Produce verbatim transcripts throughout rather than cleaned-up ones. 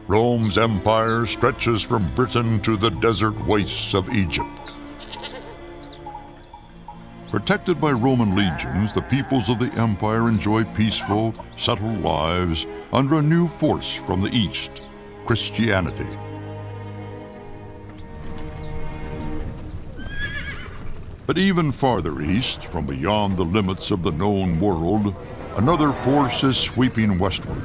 Rome's empire stretches from Britain to the desert wastes of Egypt. Protected by Roman legions, the peoples of the empire enjoy peaceful, settled lives under a new force from the east, Christianity. But even farther east, from beyond the limits of the known world, another force is sweeping westward.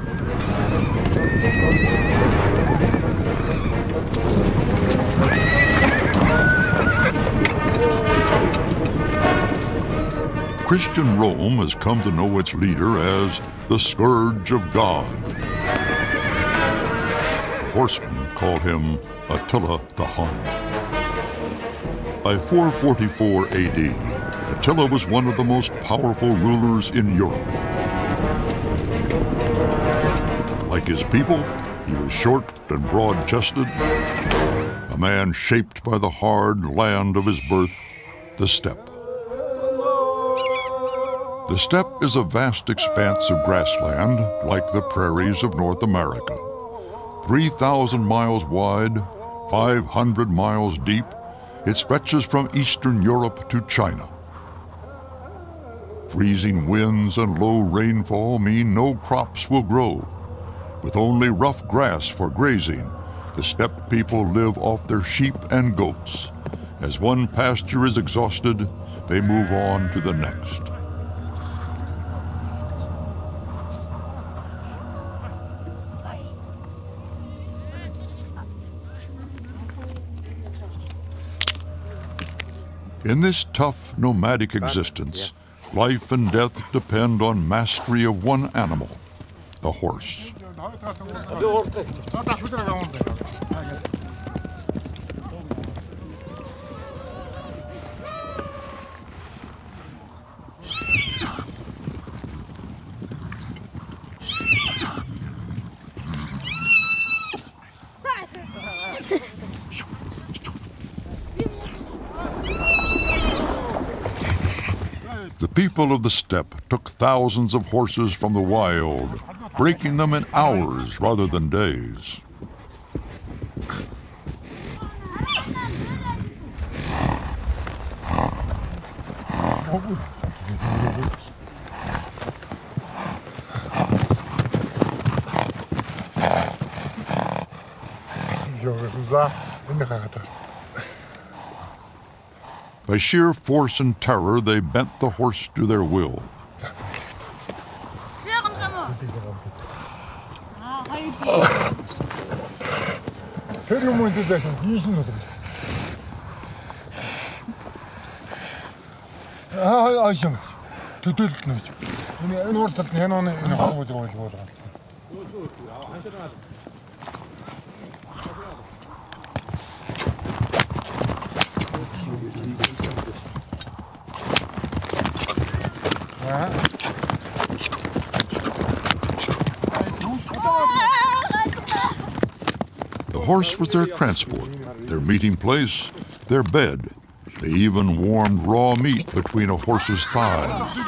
Christian Rome has come to know its leader as the Scourge of God. Horsemen called him Attila the Hun. By four forty-four A D, Attila was one of the most powerful rulers in Europe. Like his people, he was short and broad-chested, a man shaped by the hard land of his birth, the steppe. The steppe is a vast expanse of grassland like the prairies of North America. three thousand miles wide, five hundred miles deep, it stretches from Eastern Europe to China. Freezing winds and low rainfall mean no crops will grow. With only rough grass for grazing, the steppe people live off their sheep and goats. As one pasture is exhausted, they move on to the next. In this tough, nomadic existence, life and death depend on mastery of one animal, the horse. The people of the steppe took thousands of horses from the wild, breaking them in hours rather than days. By sheer force and terror, they bent the horse to their will. The horse was their transport, their meeting place, their bed. They even warmed raw meat between a horse's thighs.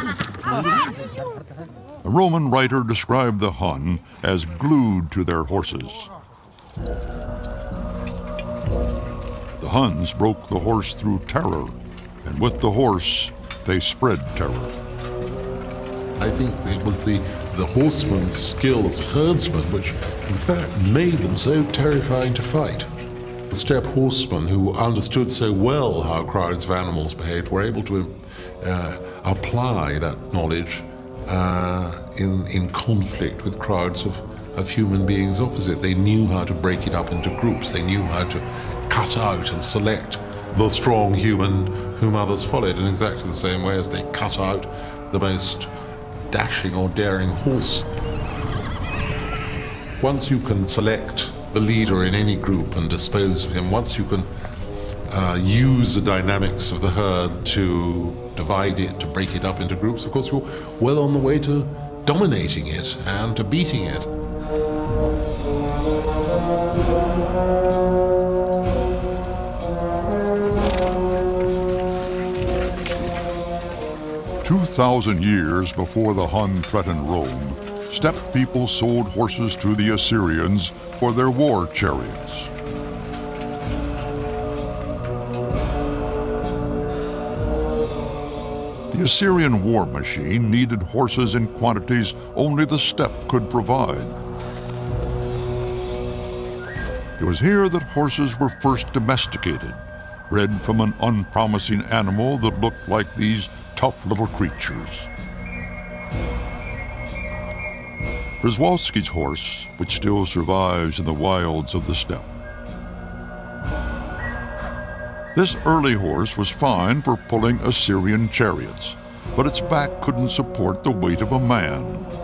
A Roman writer described the Hun as glued to their horses. The Huns broke the horse through terror, and with the horse, they spread terror. I think it was the, the horsemen's skill as herdsmen which, in fact, made them so terrifying to fight. The steppe horsemen, who understood so well how crowds of animals behaved, were able to uh, apply that knowledge uh, in, in conflict with crowds of, of human beings opposite. They knew how to break it up into groups. They knew how to cut out and select the strong human whom others followed in exactly the same way as they cut out the most dashing or daring horse. Once you can select the leader in any group and dispose of him, once you can uh, use the dynamics of the herd to divide it, to break it up into groups, of course you're well on the way to dominating it and to beating it. Two thousand years before the Hun threatened Rome, steppe people sold horses to the Assyrians for their war chariots. The Assyrian war machine needed horses in quantities only the steppe could provide. It was here that horses were first domesticated, bred from an unpromising animal that looked like these tough little creatures. Przewalski's horse, which still survives in the wilds of the steppe. This early horse was fine for pulling Assyrian chariots, but its back couldn't support the weight of a man.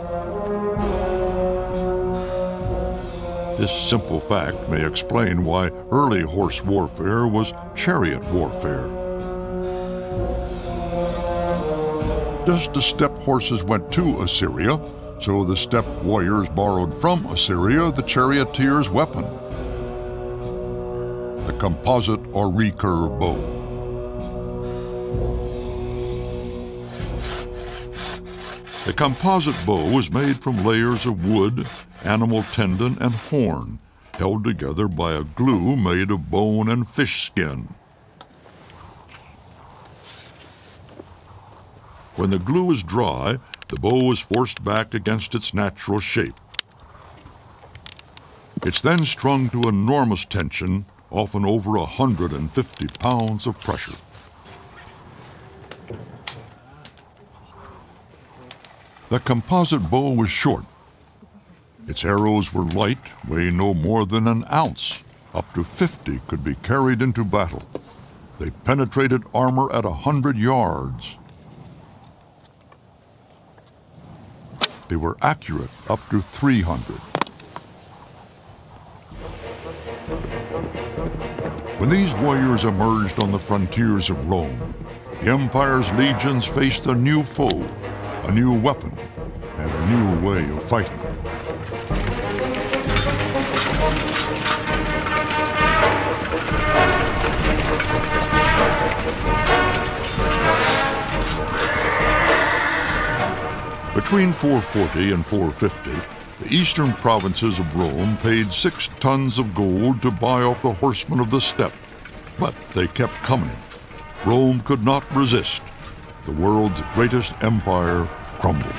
This simple fact may explain why early horse warfare was chariot warfare. Just as steppe horses went to Assyria, so the steppe warriors borrowed from Assyria the charioteer's weapon, the composite or recurve bow. The composite bow was made from layers of wood, animal tendon, and horn, held together by a glue made of bone and fish skin. When the glue is dry, the bow is forced back against its natural shape. It's then strung to enormous tension, often over one hundred fifty pounds of pressure. The composite bow was short. Its arrows were light, weighing no more than an ounce. Up to fifty could be carried into battle. They penetrated armor at a hundred yards. They were accurate up to three hundred. When these warriors emerged on the frontiers of Rome, the empire's legions faced a new foe, a new weapon, and a new way of fighting. Between four forty and four fifty, the eastern provinces of Rome paid six tons of gold to buy off the horsemen of the steppe, but they kept coming. Rome could not resist. The world's greatest empire crumbled.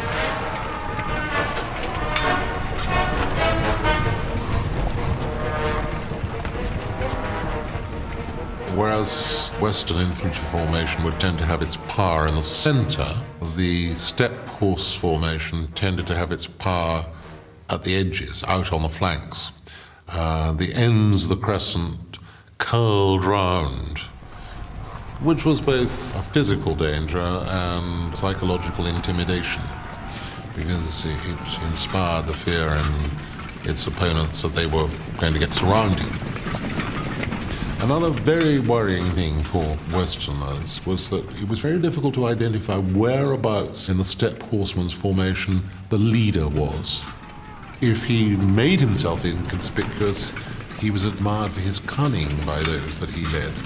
Whereas Western infantry formation would tend to have its power in the center, the steppe horse formation tended to have its power at the edges, out on the flanks. Uh, the ends of the crescent curled round, which was both a physical danger and psychological intimidation, because it, it inspired the fear in its opponents that they were going to get surrounded. Another very worrying thing for Westerners was that it was very difficult to identify whereabouts in the steppe horseman's formation the leader was. If he made himself inconspicuous, he was admired for his cunning by those that he led.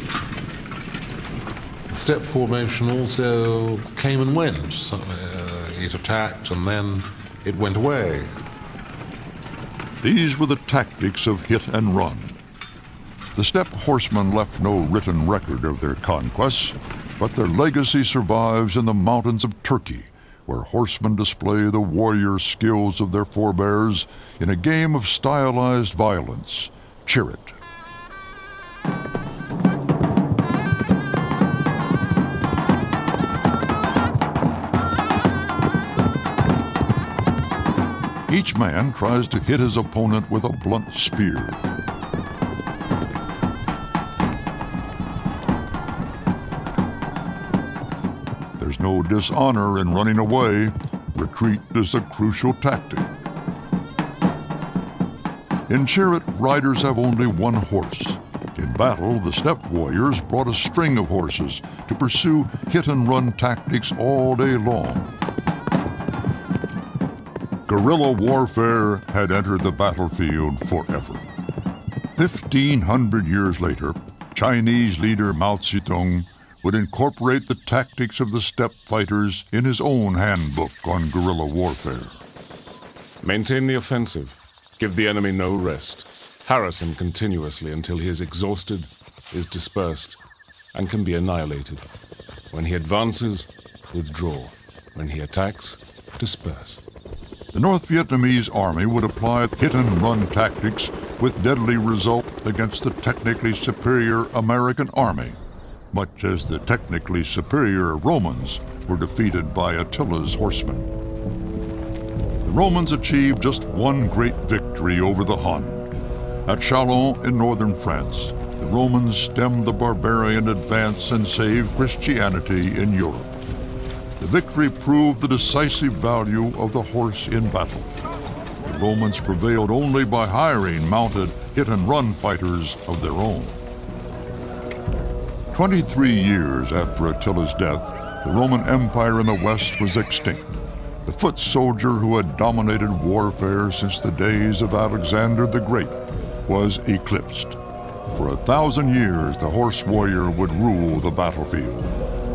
The steppe formation also came and went. So, uh, it attacked and then it went away. These were the tactics of hit and run. The steppe horsemen left no written record of their conquests, but their legacy survives in the mountains of Turkey, where horsemen display the warrior skills of their forebears in a game of stylized violence, Çerit. Each man tries to hit his opponent with a blunt spear. There's no dishonor in running away. Retreat is a crucial tactic. In Çerit, riders have only one horse. In battle, the steppe warriors brought a string of horses to pursue hit-and-run tactics all day long. Guerrilla warfare had entered the battlefield forever. Fifteen hundred years later, Chinese leader Mao Zedong would incorporate the tactics of the steppe fighters in his own handbook on guerrilla warfare. Maintain the offensive. Give the enemy no rest. Harass him continuously until he is exhausted, is dispersed, and can be annihilated. When he advances, withdraw. When he attacks, disperse. The North Vietnamese army would apply hit-and-run tactics with deadly result against the technically superior American army, much as the technically superior Romans were defeated by Attila's horsemen. The Romans achieved just one great victory over the Hun. At Chalon in northern France, the Romans stemmed the barbarian advance and saved Christianity in Europe. The victory proved the decisive value of the horse in battle. The Romans prevailed only by hiring mounted hit-and-run fighters of their own. Twenty-three years after Attila's death, the Roman Empire in the West was extinct. The foot soldier who had dominated warfare since the days of Alexander the Great was eclipsed. For a thousand years, the horse warrior would rule the battlefield.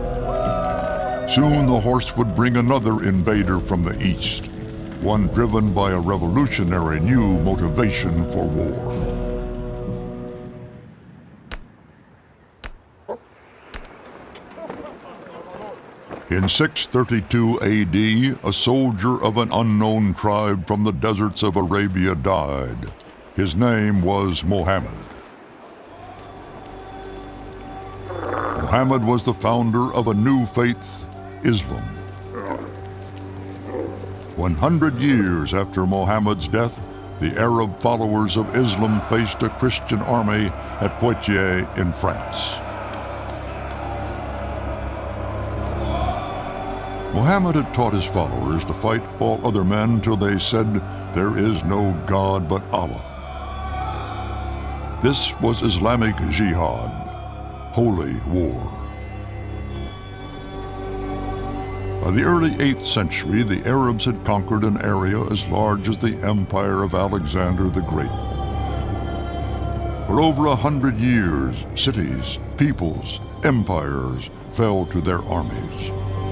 Soon the horse would bring another invader from the east, one driven by a revolutionary new motivation for war. In six thirty-two A D, a soldier of an unknown tribe from the deserts of Arabia died. His name was Muhammad. Muhammad was the founder of a new faith, Islam. one hundred years after Muhammad's death, the Arab followers of Islam faced a Christian army at Poitiers in France. Muhammad had taught his followers to fight all other men till they said, "There is no God but Allah." This was Islamic jihad, holy war. By the early eighth century, the Arabs had conquered an area as large as the empire of Alexander the Great. For over a hundred years, cities, peoples, empires fell to their armies.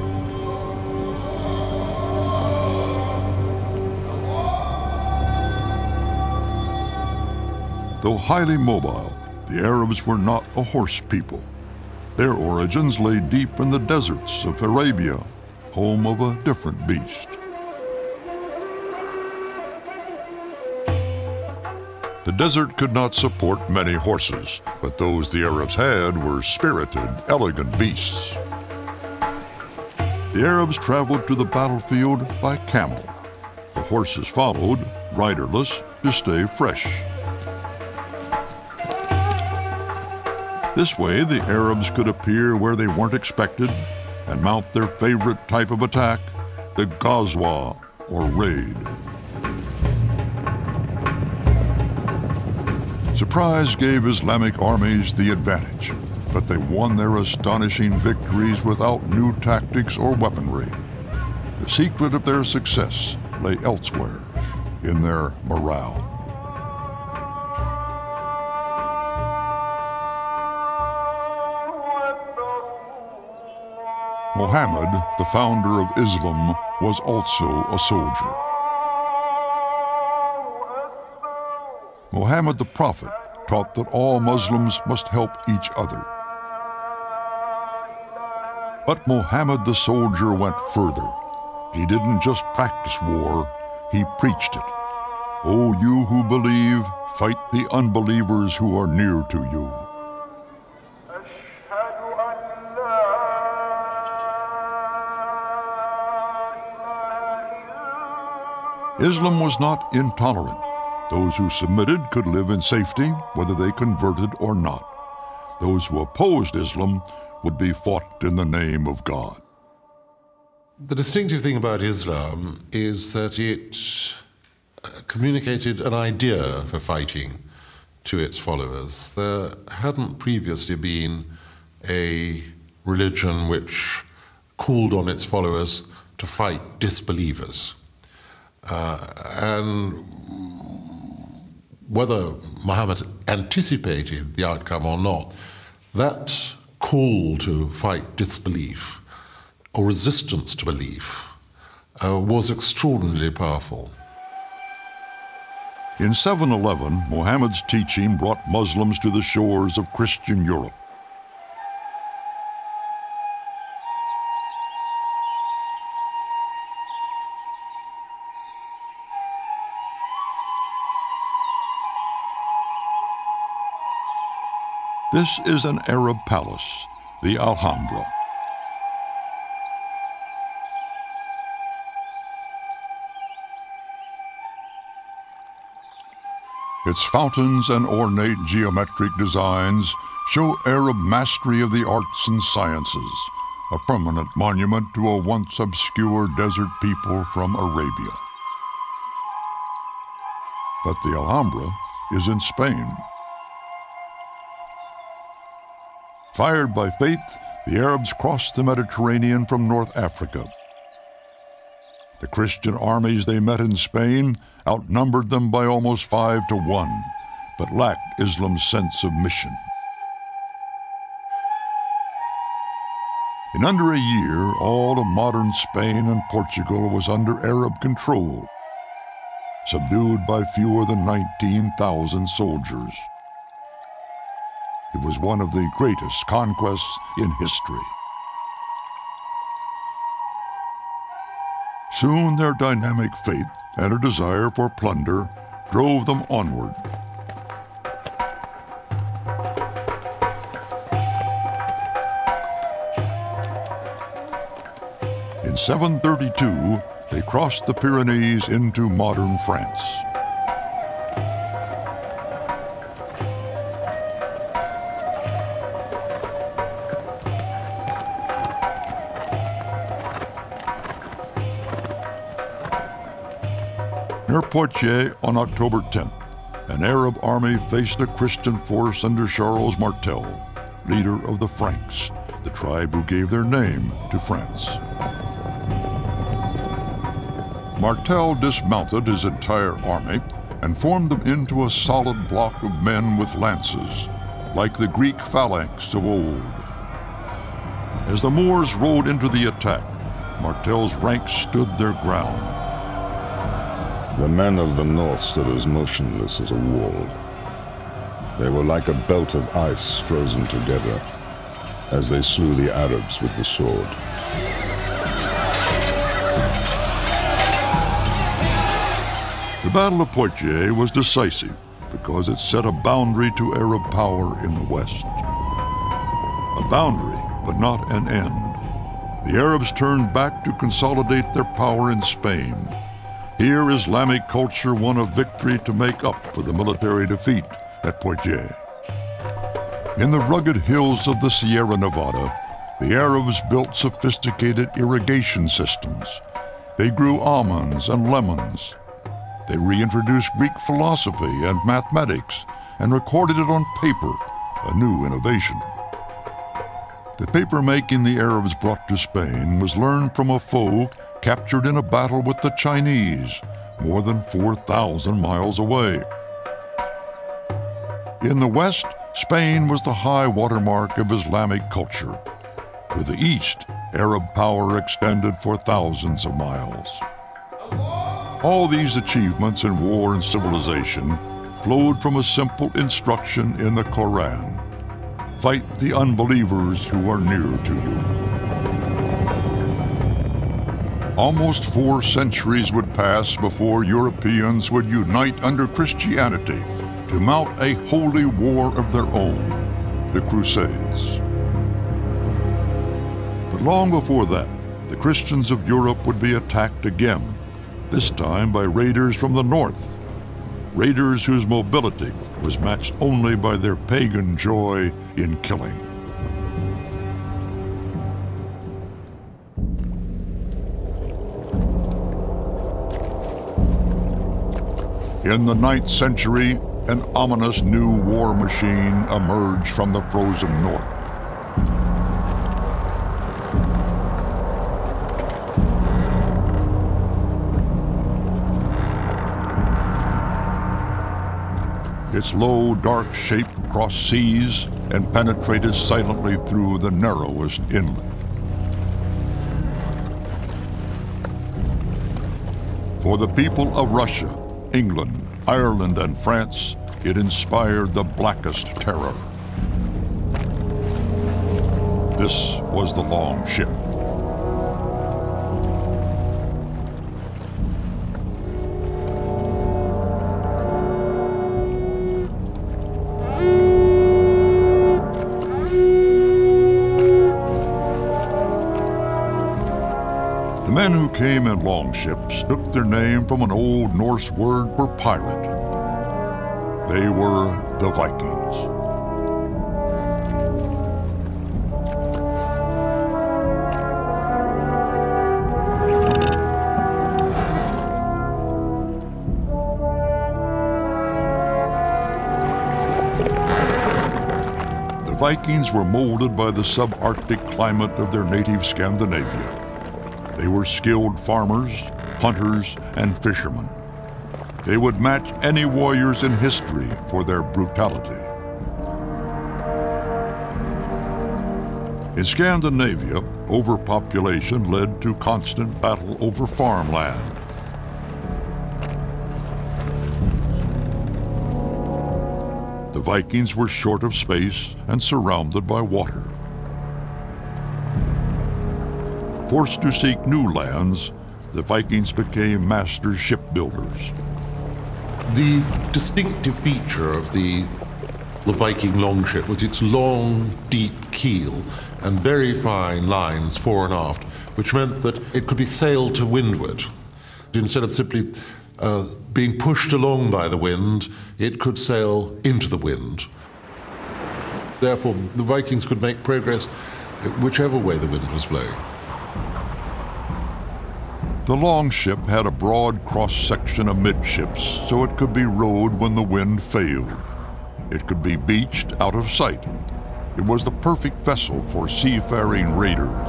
Though highly mobile, the Arabs were not a horse people. Their origins lay deep in the deserts of Arabia, home of a different beast. The desert could not support many horses, but those the Arabs had were spirited, elegant beasts. The Arabs traveled to the battlefield by camel. The horses followed, riderless, to stay fresh. This way, the Arabs could appear where they weren't expected and mount their favorite type of attack, the ghazwa, or raid. Surprise gave Islamic armies the advantage, but they won their astonishing victories without new tactics or weaponry. The secret of their success lay elsewhere, in their morale. Muhammad, the founder of Islam, was also a soldier. Muhammad the Prophet taught that all Muslims must help each other. But Muhammad the soldier went further. He didn't just practice war, he preached it. O you who believe, fight the unbelievers who are near to you. Islam was not intolerant. Those who submitted could live in safety, whether they converted or not. Those who opposed Islam would be fought in the name of God. The distinctive thing about Islam is that it communicated an idea for fighting to its followers. There hadn't previously been a religion which called on its followers to fight disbelievers. Uh, and whether Muhammad anticipated the outcome or not, that call to fight disbelief or resistance to belief uh, was extraordinarily powerful. In seven eleven, Muhammad's teaching brought Muslims to the shores of Christian Europe. This is an Arab palace, the Alhambra. Its fountains and ornate geometric designs show Arab mastery of the arts and sciences, a permanent monument to a once obscure desert people from Arabia. But the Alhambra is in Spain. Fired by faith, the Arabs crossed the Mediterranean from North Africa. The Christian armies they met in Spain outnumbered them by almost five to one, but lacked Islam's sense of mission. In under a year, all of modern Spain and Portugal was under Arab control, subdued by fewer than nineteen thousand soldiers. It was one of the greatest conquests in history. Soon their dynamic faith and a desire for plunder drove them onward. In seven thirty-two, they crossed the Pyrenees into modern France. Near Poitiers on October tenth, an Arab army faced a Christian force under Charles Martel, leader of the Franks, the tribe who gave their name to France. Martel dismounted his entire army and formed them into a solid block of men with lances, like the Greek phalanx of old. As the Moors rode into the attack, Martel's ranks stood their ground. The men of the north stood as motionless as a wall. They were like a belt of ice frozen together as they slew the Arabs with the sword. The Battle of Poitiers was decisive because it set a boundary to Arab power in the west. A boundary, but not an end. The Arabs turned back to consolidate their power in Spain. Here, Islamic culture won a victory to make up for the military defeat at Poitiers. In the rugged hills of the Sierra Nevada, the Arabs built sophisticated irrigation systems. They grew almonds and lemons. They reintroduced Greek philosophy and mathematics and recorded it on paper, a new innovation. The paper making the Arabs brought to Spain was learned from a foe captured in a battle with the Chinese, more than four thousand miles away. In the west, Spain was the high watermark of Islamic culture. To the east, Arab power extended for thousands of miles. All these achievements in war and civilization flowed from a simple instruction in the Koran: fight the unbelievers who are near to you. Almost four centuries would pass before Europeans would unite under Christianity to mount a holy war of their own, the Crusades. But long before that, the Christians of Europe would be attacked again, this time by raiders from the north, raiders whose mobility was matched only by their pagan joy in killing. In the ninth century, an ominous new war machine emerged from the frozen north. Its low, dark shape crossed seas and penetrated silently through the narrowest inlet. For the people of Russia, England, Ireland and France, it inspired the blackest terror. This was the Longship. The men who came in longships took their name from an old Norse word for pirate. They were the Vikings. The Vikings were molded by the subarctic climate of their native Scandinavia. They were skilled farmers, hunters, and fishermen. They would match any warriors in history for their brutality. In Scandinavia, overpopulation led to constant battle over farmland. The Vikings were short of space and surrounded by water. Forced to seek new lands, the Vikings became master shipbuilders. The distinctive feature of the, the Viking longship was its long, deep keel and very fine lines fore and aft, which meant that it could be sailed to windward. Instead of simply uh, being pushed along by the wind, it could sail into the wind. Therefore, the Vikings could make progress whichever way the wind was blowing. The longship had a broad cross-section amidships, so it could be rowed when the wind failed. It could be beached out of sight. It was the perfect vessel for seafaring raiders.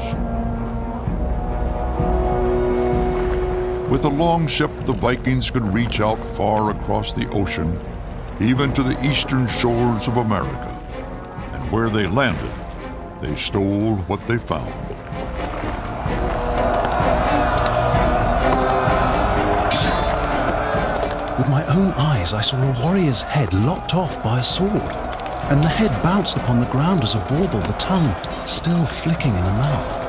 With the longship, the Vikings could reach out far across the ocean, even to the eastern shores of America. And where they landed, they stole what they found. With my own eyes, I saw a warrior's head lopped off by a sword, and the head bounced upon the ground as a bauble, the tongue still flicking in the mouth.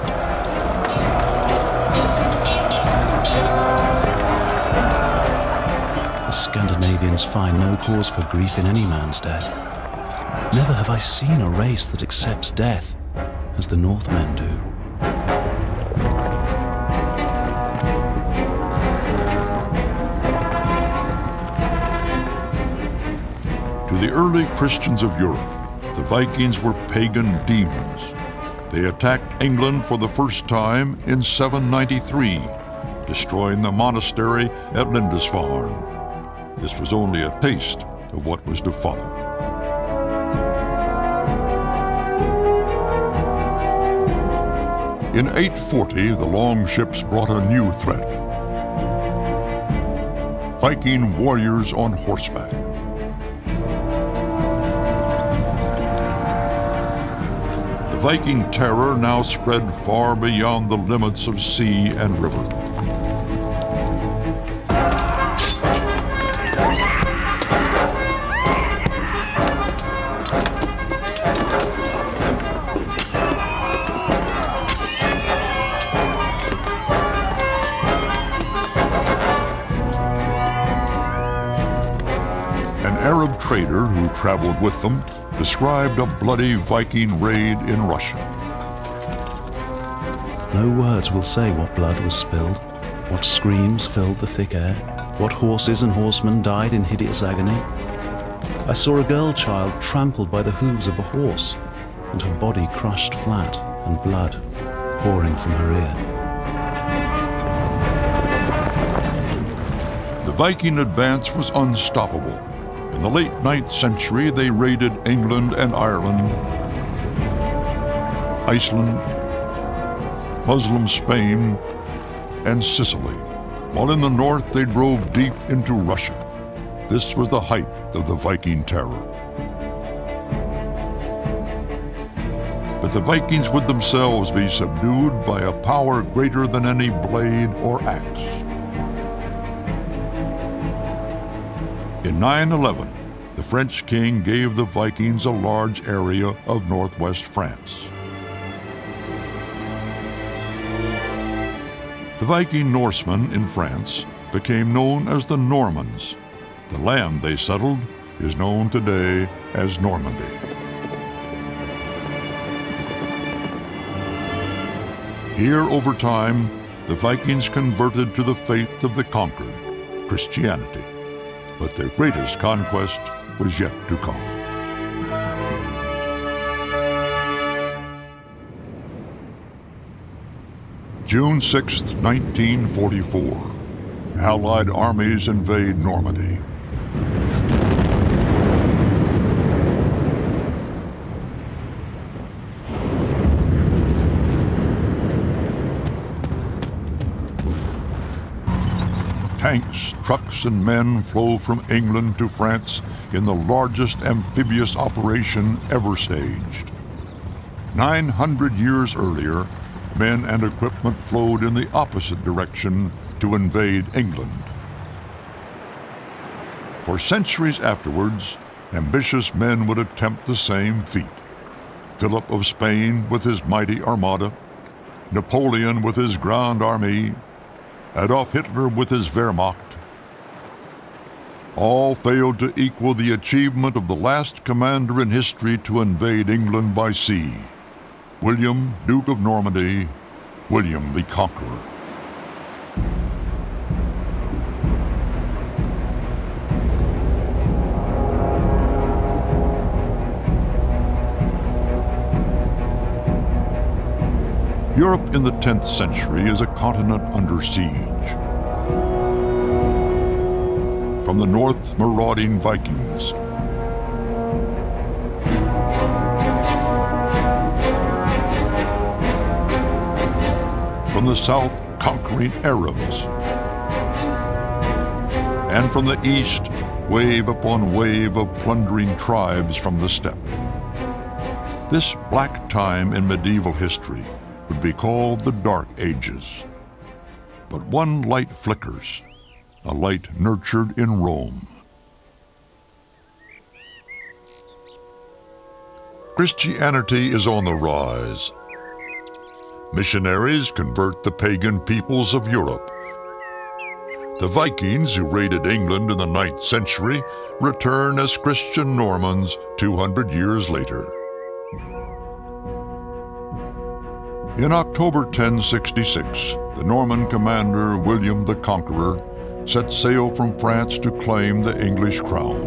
The Scandinavians find no cause for grief in any man's death. Never have I seen a race that accepts death as the Northmen do. To the early Christians of Europe, the Vikings were pagan demons. They attacked England for the first time in seven ninety-three, destroying the monastery at Lindisfarne. This was only a taste of what was to follow. In eight forty, the longships brought a new threat. Viking warriors on horseback. The Viking terror now spread far beyond the limits of sea and river. An Arab trader who traveled with them described a bloody Viking raid in Russia. No words will say what blood was spilled, what screams filled the thick air, what horses and horsemen died in hideous agony. I saw a girl child trampled by the hooves of a horse, and her body crushed flat and blood pouring from her ear. The Viking advance was unstoppable. In the late ninth century, they raided England and Ireland, Iceland, Muslim Spain, and Sicily, while in the north they drove deep into Russia. This was the height of the Viking terror. But the Vikings would themselves be subdued by a power greater than any blade or axe. In nine eleven, the French king gave the Vikings a large area of northwest France. The Viking Norsemen in France became known as the Normans. The land they settled is known today as Normandy. Here, over time, the Vikings converted to the faith of the conquered, Christianity. But their greatest conquest was yet to come. June sixth, nineteen forty-four. Allied armies invade Normandy. Tanks, trucks, and men flow from England to France in the largest amphibious operation ever staged. nine hundred years earlier, men and equipment flowed in the opposite direction to invade England. For centuries afterwards, ambitious men would attempt the same feat. Philip of Spain with his mighty armada, Napoleon with his Grande Armée, Adolf Hitler with his Wehrmacht. All failed to equal the achievement of the last commander in history to invade England by sea, William, Duke of Normandy, William the Conqueror. Europe in the tenth century is a continent under siege. From the north, marauding Vikings. From the south, conquering Arabs. And from the east, wave upon wave of plundering tribes from the steppe. This black time in medieval history would be called the Dark Ages. But one light flickers, a light nurtured in Rome. Christianity is on the rise. Missionaries convert the pagan peoples of Europe. The Vikings, who raided England in the ninth century, return as Christian Normans two hundred years later. In October ten sixty-six, the Norman commander William the Conqueror set sail from France to claim the English crown.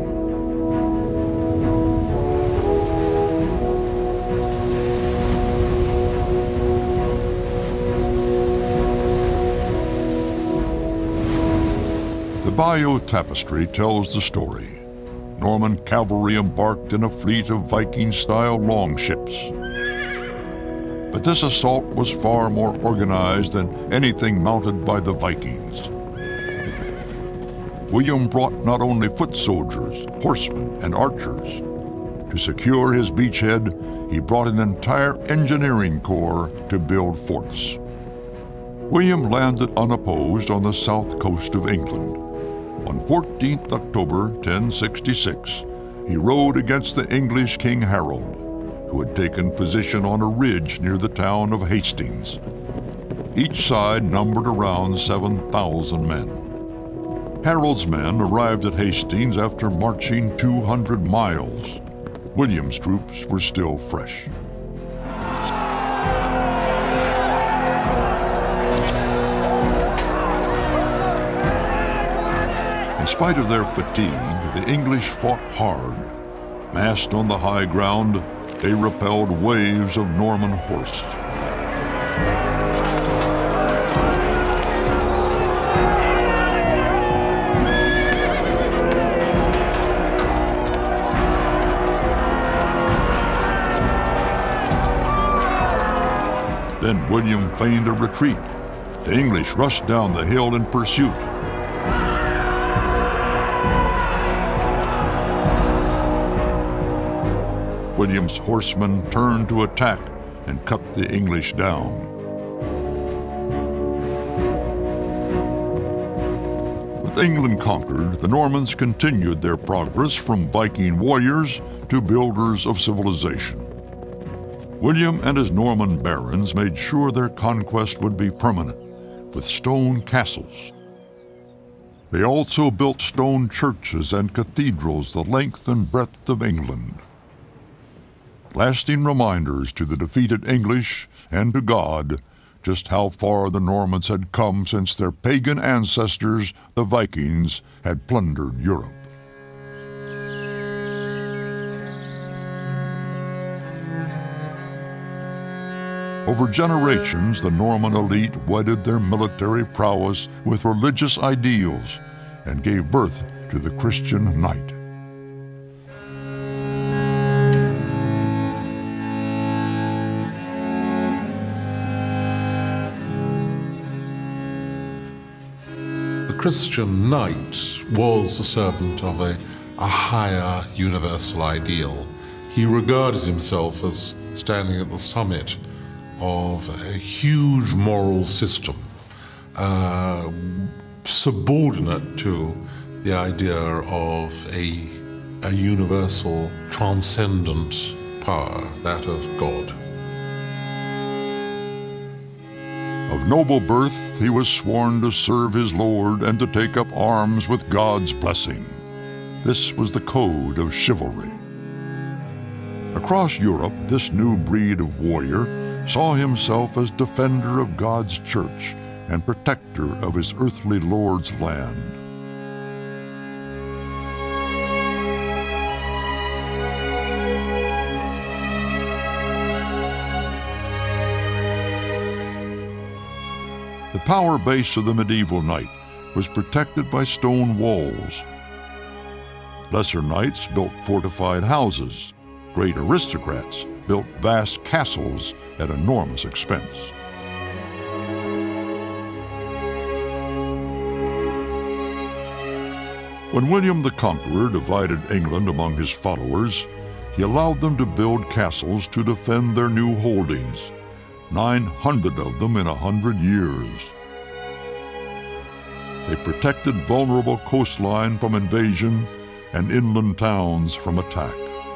The Bayeux Tapestry tells the story. Norman cavalry embarked in a fleet of Viking-style longships. But this assault was far more organized than anything mounted by the Vikings. William brought not only foot soldiers, horsemen, and archers. To secure his beachhead, he brought an entire engineering corps to build forts. William landed unopposed on the south coast of England. On fourteenth October ten sixty-six, he rode against the English King Harold, who had taken position on a ridge near the town of Hastings. Each side numbered around seven thousand men. Harold's men arrived at Hastings after marching two hundred miles. William's troops were still fresh. In spite of their fatigue, the English fought hard. Massed on the high ground, they repelled waves of Norman horse. Then William feigned a retreat. The English rushed down the hill in pursuit. William's horsemen turned to attack and cut the English down. With England conquered, the Normans continued their progress from Viking warriors to builders of civilization. William and his Norman barons made sure their conquest would be permanent, with stone castles. They also built stone churches and cathedrals the length and breadth of England, lasting reminders to the defeated English and to God just how far the Normans had come since their pagan ancestors, the Vikings, had plundered Europe. Over generations, the Norman elite wedded their military prowess with religious ideals and gave birth to the Christian knight. The Christian knight was a servant of a, a higher universal ideal. He regarded himself as standing at the summit of a huge moral system, uh, subordinate to the idea of a, a universal transcendent power, that of God. Of noble birth, he was sworn to serve his Lord and to take up arms with God's blessing. This was the code of chivalry. Across Europe, this new breed of warrior saw himself as defender of God's church and protector of his earthly Lord's land. The power base of the medieval knight was protected by stone walls. Lesser knights built fortified houses. Great aristocrats built vast castles at enormous expense. When William the Conqueror divided England among his followers, he allowed them to build castles to defend their new holdings, nine hundred of them in a hundred years. They protected vulnerable coastline from invasion and inland towns from attack.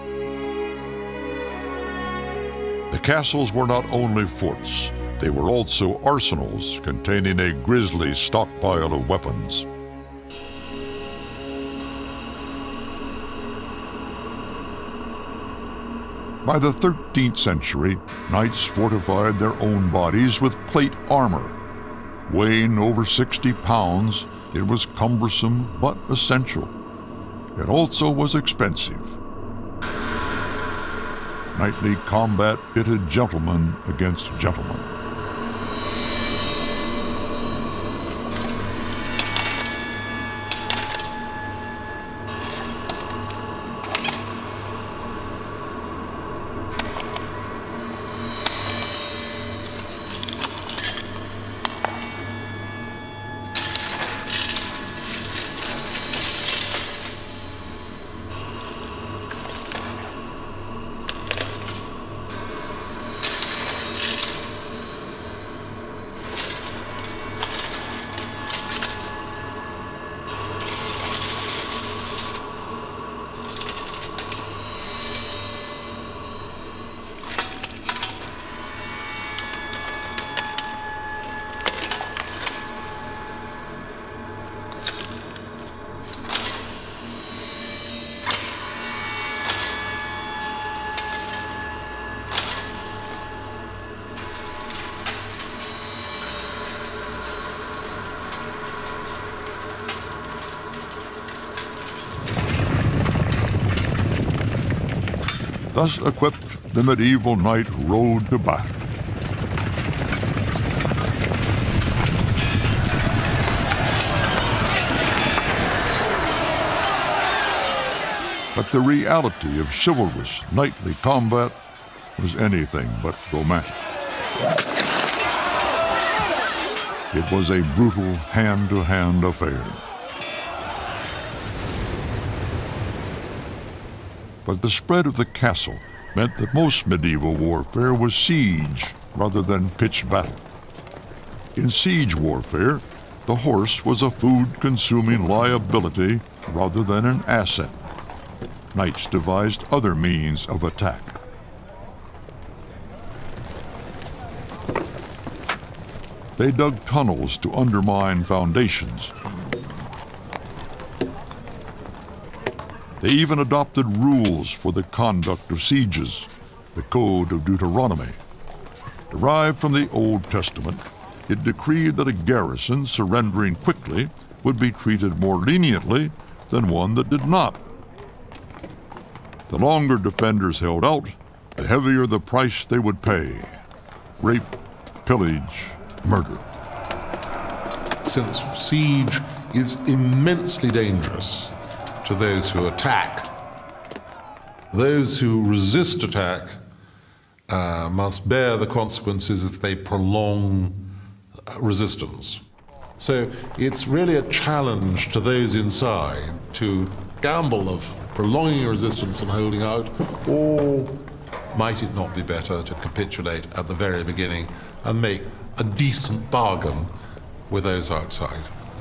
The castles were not only forts, they were also arsenals containing a grisly stockpile of weapons. By the thirteenth century, knights fortified their own bodies with plate armor. Weighing over sixty pounds, it was cumbersome but essential. It also was expensive. Knightly combat pitted gentlemen against gentlemen. Thus equipped, the medieval knight rode to battle. But the reality of chivalrous knightly combat was anything but romantic. It was a brutal hand-to-hand affair. But the spread of the castle meant that most medieval warfare was siege rather than pitched battle. In siege warfare, the horse was a food-consuming liability rather than an asset. Knights devised other means of attack. They dug tunnels to undermine foundations. They even adopted rules for the conduct of sieges, the Code of Deuteronomy. Derived from the Old Testament, it decreed that a garrison surrendering quickly would be treated more leniently than one that did not. The longer defenders held out, the heavier the price they would pay. Rape, pillage, murder. Since siege is immensely dangerous to those who attack, those who resist attack uh, must bear the consequences if they prolong resistance. So it's really a challenge to those inside to gamble of prolonging resistance and holding out, or might it not be better to capitulate at the very beginning and make a decent bargain with those outside?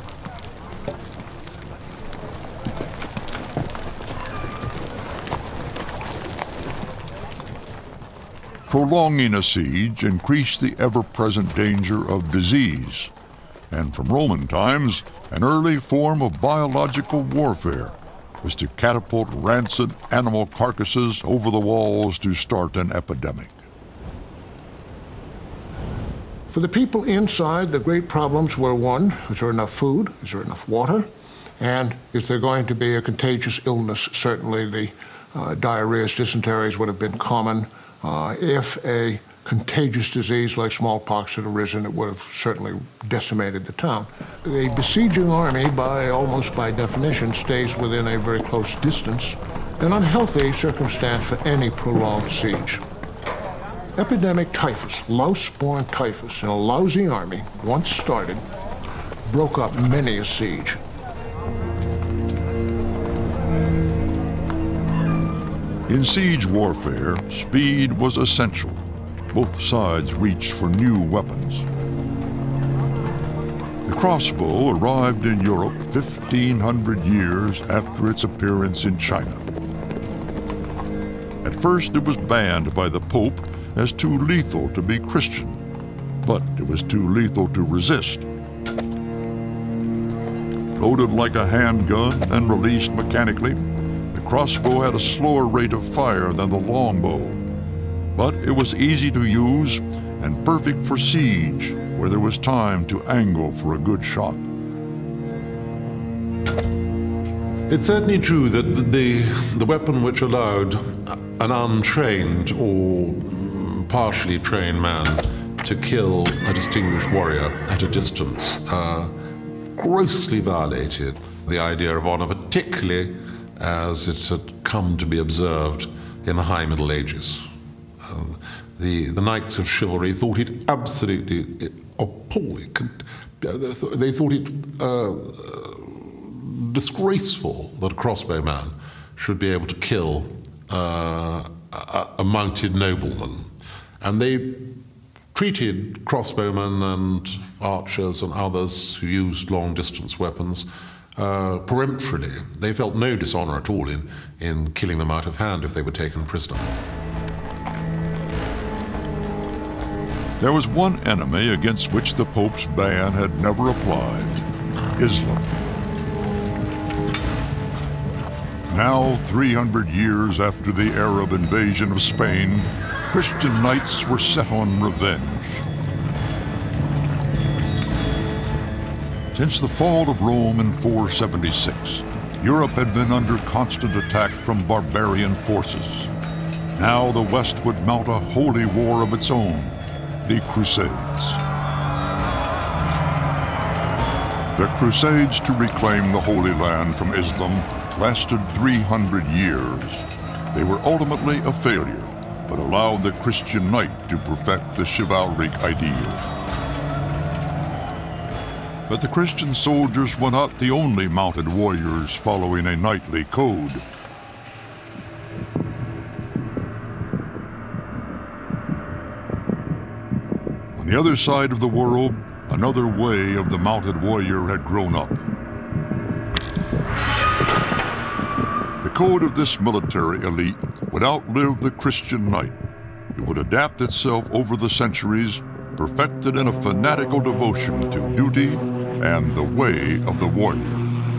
Prolonging a siege increased the ever-present danger of disease, and from Roman times, an early form of biological warfare was to catapult rancid animal carcasses over the walls to start an epidemic. For the people inside, the great problems were, one, is there enough food? Is there enough water? And is there going to be a contagious illness? Certainly the uh, diarrheas, dysenteries would have been common. Uh, if a contagious disease like smallpox had arisen, it would have certainly decimated the town. A besieging army, by almost by definition, stays within a very close distance, an unhealthy circumstance for any prolonged siege. Epidemic typhus, louse-borne typhus, in a lousy army, once started, broke up many a siege. In siege warfare, speed was essential. Both sides reached for new weapons. The crossbow arrived in Europe fifteen hundred years after its appearance in China. At first, it was banned by the Pope as too lethal to be Christian, but it was too lethal to resist. Loaded like a handgun and released mechanically, the crossbow had a slower rate of fire than the longbow, but it was easy to use and perfect for siege, where there was time to angle for a good shot. It's certainly true that the, the weapon which allowed an untrained or partially trained man to kill a distinguished warrior at a distance uh, grossly violated the idea of honor, particularly as it had come to be observed in the High Middle Ages. Uh, the, the knights of chivalry thought it absolutely appalling. They thought it uh, disgraceful that a crossbowman should be able to kill uh, a, a mounted nobleman. And they treated crossbowmen and archers and others who used long-distance weapons uh, peremptorily. They felt no dishonor at all in, in killing them out of hand if they were taken prisoner. There was one enemy against which the Pope's ban had never applied: Islam. Now, three hundred years after the Arab invasion of Spain, Christian knights were set on revenge. Since the fall of Rome in four seventy-six, Europe had been under constant attack from barbarian forces. Now the West would mount a holy war of its own, the Crusades. The Crusades to reclaim the Holy Land from Islam lasted three hundred years. They were ultimately a failure, but allowed the Christian knight to perfect the chivalric ideal. But the Christian soldiers were not the only mounted warriors following a knightly code. On the other side of the world, another way of the mounted warrior had grown up. The code of this military elite would outlive the Christian knight. It would adapt itself over the centuries, perfected in a fanatical devotion to duty and the way of the warrior.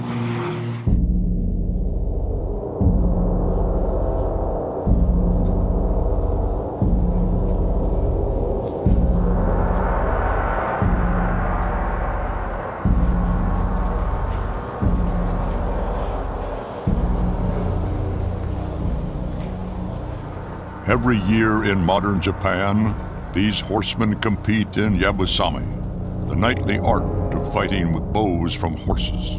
Every year in modern Japan, these horsemen compete in Yabusame, the knightly art of fighting with bows from horses.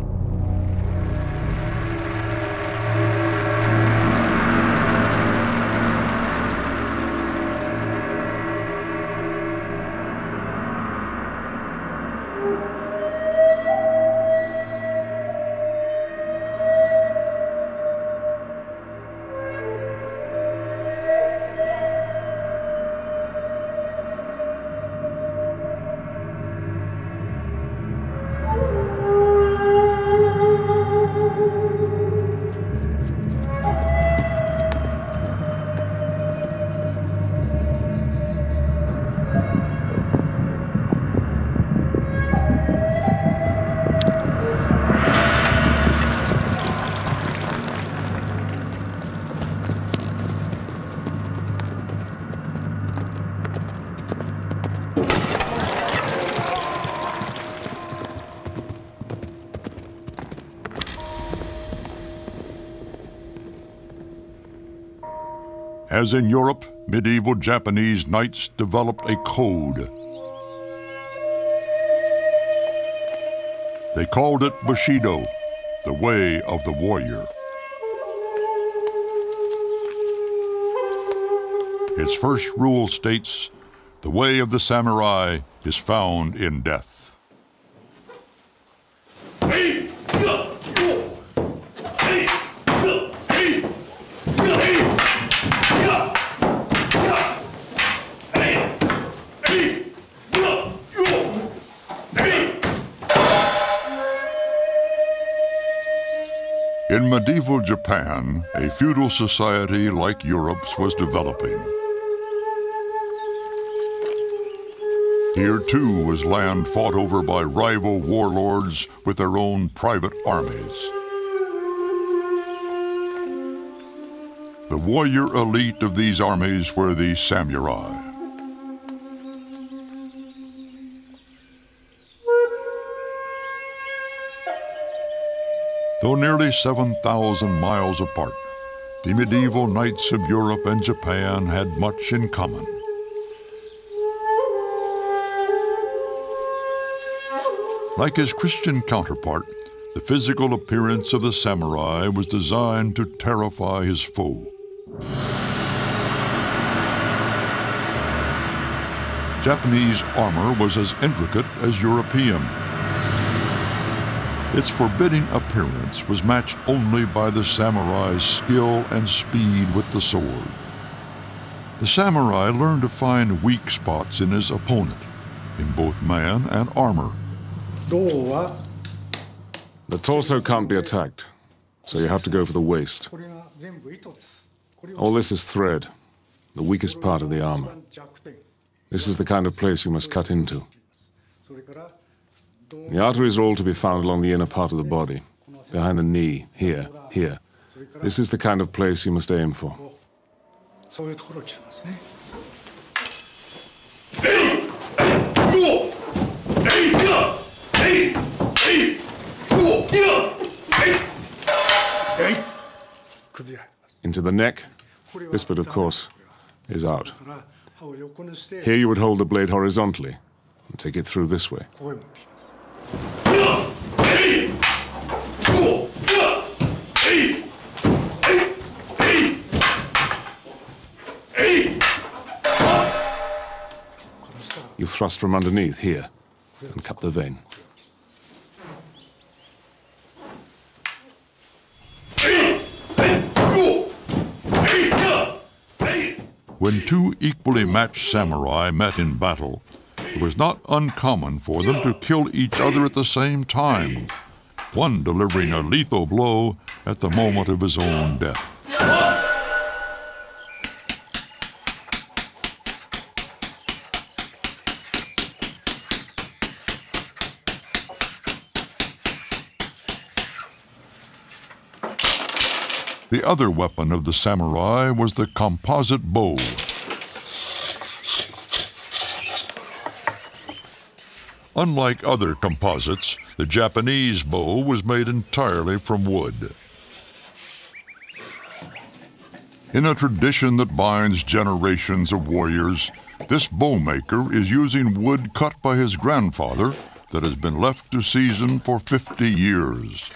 As in Europe, medieval Japanese knights developed a code. They called it Bushido, the way of the warrior. Its first rule states, the way of the samurai is found in death. In medieval Japan, a feudal society like Europe's was developing. Here too was land fought over by rival warlords with their own private armies. The warrior elite of these armies were the samurai. Though nearly seven thousand miles apart, the medieval knights of Europe and Japan had much in common. Like his Christian counterpart, the physical appearance of the samurai was designed to terrify his foe. Japanese armor was as intricate as European. Its forbidding appearance was matched only by the samurai's skill and speed with the sword. The samurai learned to find weak spots in his opponent, in both man and armor. The torso can't be attacked, so you have to go for the waist. All this is thread, the weakest part of the armor. This is the kind of place you must cut into. The arteries are all to be found along the inner part of the body, behind the knee, here, here. This is the kind of place you must aim for. Into the neck. This bit, of course, is out. Here you would hold the blade horizontally and take it through this way. You thrust from underneath here and cut the vein. When two equally matched samurai met in battle, It was not uncommon for them to kill each other at the same time, one delivering a lethal blow at the moment of his own death. The other weapon of the samurai was the composite bow. Unlike other composites, the Japanese bow was made entirely from wood. In a tradition that binds generations of warriors, this bowmaker is using wood cut by his grandfather that has been left to season for fifty years.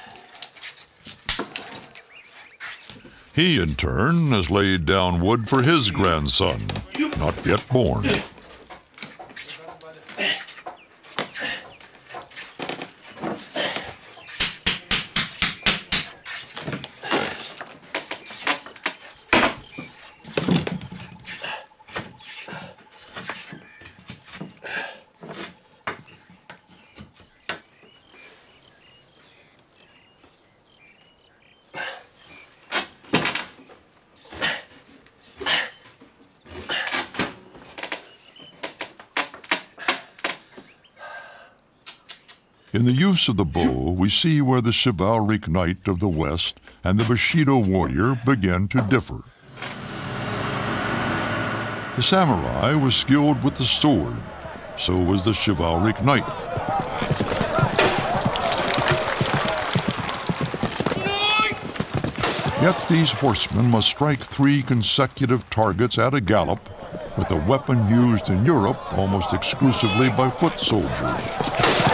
He, in turn, has laid down wood for his grandson, not yet born. In the use of the bow, we see where the chivalric knight of the West and the Bushido warrior began to differ. The samurai was skilled with the sword, so was the chivalric knight. Yet these horsemen must strike three consecutive targets at a gallop, with a weapon used in Europe almost exclusively by foot soldiers.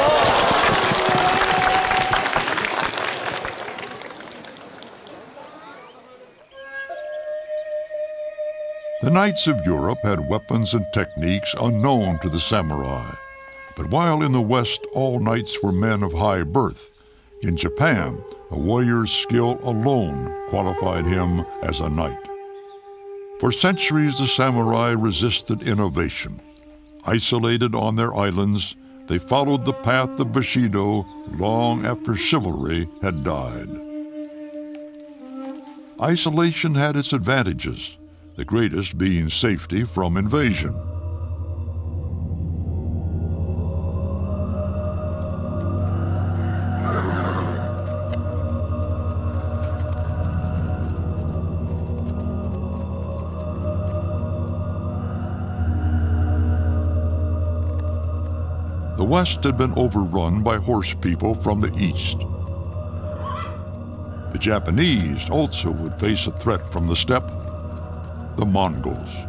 The knights of Europe had weapons and techniques unknown to the samurai. But while in the West all knights were men of high birth, in Japan, a warrior's skill alone qualified him as a knight. For centuries, the samurai resisted innovation. Isolated on their islands, they followed the path of Bushido long after chivalry had died. Isolation had its advantages, the greatest being safety from invasion. The West had been overrun by horse people from the East. The Japanese also would face a threat from the steppe, the Mongols.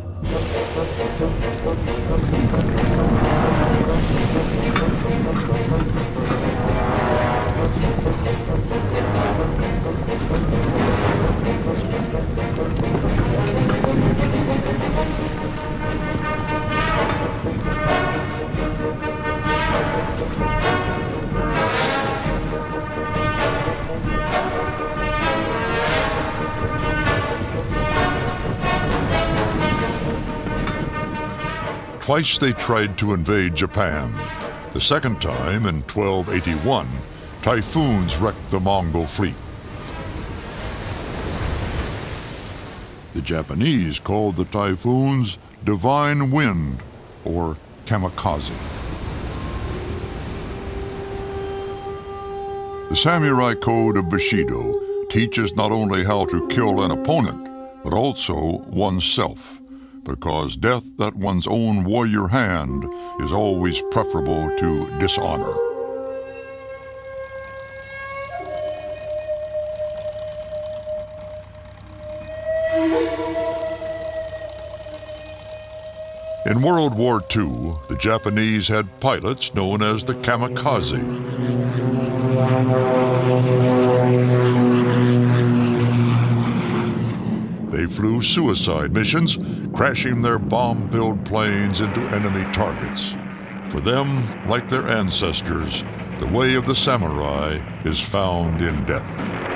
Twice they tried to invade Japan. The second time, in twelve eighty-one, typhoons wrecked the Mongol fleet. The Japanese called the typhoons divine wind, or kamikaze. The samurai code of Bushido teaches not only how to kill an opponent, but also oneself, because death at one's own warrior hand is always preferable to dishonor. In World War Two, the Japanese had pilots known as the kamikaze. They flew suicide missions, crashing their bomb-filled planes into enemy targets. For them, like their ancestors, the way of the samurai is found in death.